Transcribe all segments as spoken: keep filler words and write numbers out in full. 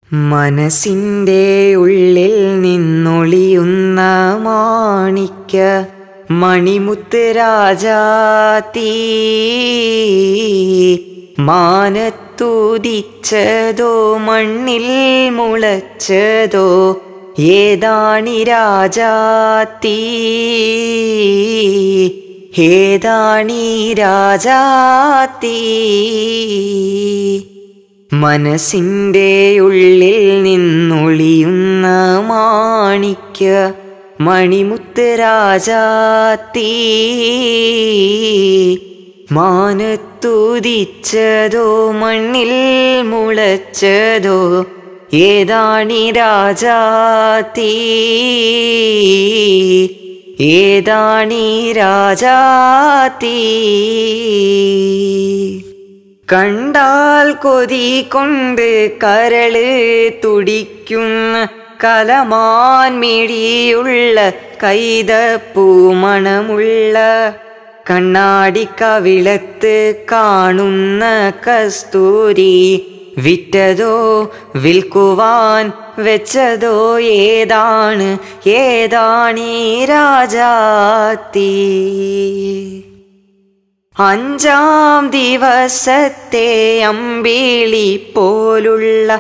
മനസ്സിൻ്റെ ഉള്ളിൽ നിന്നൊളിയുന്ന മാണിക്യ മണിമുത്ത് രാജാത്തീ മാനത്തുദിച്ചതോ മണ്ണിൽ മുളച്ചതോ ഏതാണി രാജാത്തീ ഏതാണി രാജാത്തീ മനസ്സിൻ്റെ ഉള്ളിൽ നിന്നൊളിയുന്ന മാണിക്യ മണിമുത്ത് രാജാത്തീ മാനത്തുദിച്ചതോ മണ്ണിൽ മുളച്ചതോ ഏതാണി രാജാത്തീ ഏതാണി രാജാത്തീ കണ്ടാൽ കൊതി കൊണ്ട് കരള് തുടിക്കുന്ന കലമാൻ മിഴിയുള്ള കൈതപ്പൂമണമുള്ള കണ്ണാടി കവിളത്ത് കാണുന്ന കസ്തൂരി വിറ്റതോ വിൽക്കുവാൻ വെച്ചതോ ഏതാണ് ഏതാണീ രാജാത്തീ അഞ്ചാം ദിവസത്തെ അമ്പിളി പോലുള്ള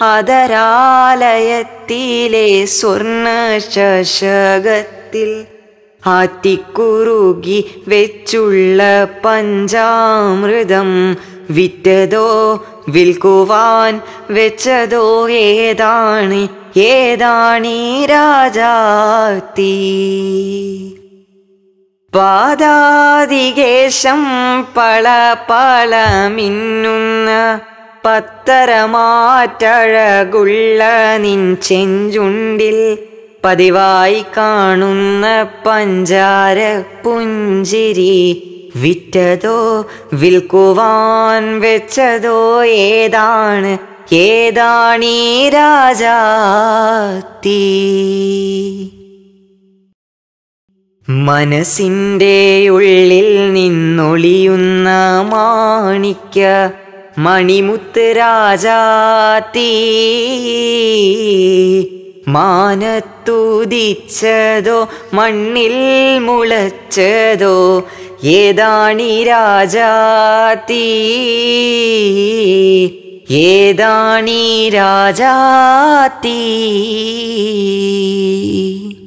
അതരാലയത്തിലെ സ്വർണ്ണ ചഷകത്തിൽ ആറ്റിക്കുറുകി വെച്ചുള്ള പഞ്ചാമൃതം വിറ്റതോ വിൽക്കുവാൻ വെച്ചതോ ഏതാണ് ഏതാണീ രാജാത്തീ പാദാതികേശം പള പള മിന്നുന്ന പത്തരമാറ്റഴകുള്ള നിൻ ചെഞ്ചുണ്ടിൽ പതിവായി കാണുന്ന പഞ്ചാര പുഞ്ചിരി വിറ്റതോ വിൽക്കുവാൻ വെച്ചതോ ഏതാണ് ഏതാണീ രാജാത്തീ മനസ്സിൻ്റെ ഉള്ളിൽ നിന്നൊളിയുന്ന മാണിക്യ മണിമുത്ത് രാജാത്തീ മാനത്തുദിച്ചതോ മണ്ണിൽ മുളച്ചതോ ഏതാണി രാജാത്തീ ഏതാണി രാജാത്തീ.